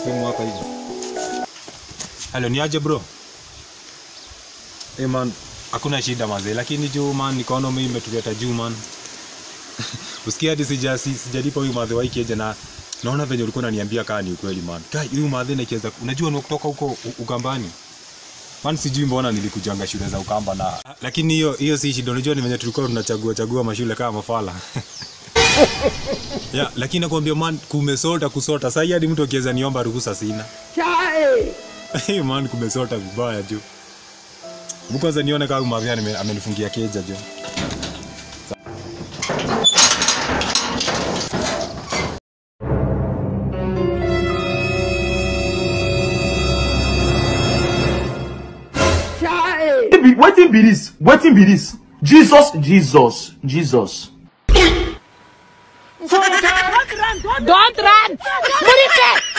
simu hapa hivi. Hello, ni aje bro? Man, hakuna shida mazee, lakini juu man economy imetuleta juu man. Usikia hadi sijalipa huyu madhe wiki aje na naona venye ulikuwa unaniambia kaa ni ukweli man. Kai huyu madhe nikiweza unajua ni kutoka huko Ukambani. Man sijui mbona nilikujanga shule za Ukamba na lakini hiyo si shida, unajua ni venye tulikuwa tunachagua mashule kama mafala. Yeah, lakini nakwambia man kusota. Sasa hadi mtu akiweza niomba ruhusa sina. Hey man kumesota vibaya jo. Mkwanza nione kama Maviani amenifungia keja jo. Waiting be this. Jesus. Don't run! Don't run!